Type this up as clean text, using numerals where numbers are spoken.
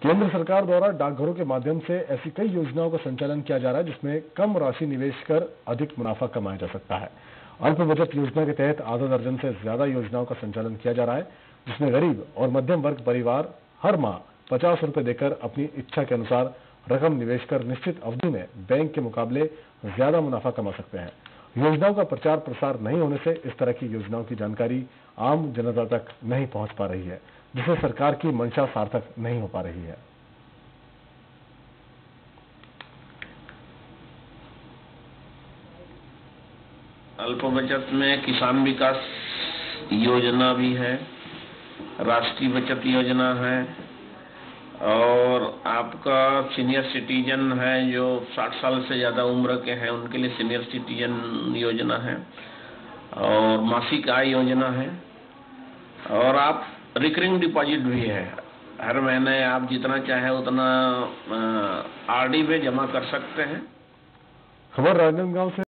केंद्र सरकार द्वारा डाकघरों के माध्यम से ऐसी कई योजनाओं का संचालन किया जा रहा है जिसमें कम राशि निवेश कर अधिक मुनाफा कमाया जा सकता है। अल्प बचत योजना के तहत आधा दर्जन से ज्यादा योजनाओं का संचालन किया जा रहा है, जिसमें गरीब और मध्यम वर्ग परिवार हर माह 50 रुपए देकर अपनी इच्छा के अनुसार रकम निवेश कर निश्चित अवधि में बैंक के मुकाबले ज्यादा मुनाफा कमा सकते हैं। योजनाओं का प्रचार प्रसार नहीं होने से इस तरह की योजनाओं की जानकारी आम जनता तक नहीं पहुंच पा रही है, जिससे सरकार की मंशा सार्थक नहीं हो पा रही है। अल्प बचत में किसान विकास योजना भी है, राष्ट्रीय बचत योजना है और आपका सीनियर सिटीजन है जो 60 साल से ज़्यादा उम्र के हैं उनके लिए सीनियर सिटीजन योजना है और मासिक आय योजना है और आप रिकरिंग डिपॉजिट भी है। हर महीने आप जितना चाहे उतना आरडी में जमा कर सकते हैं। खबर राजनांदगांव से।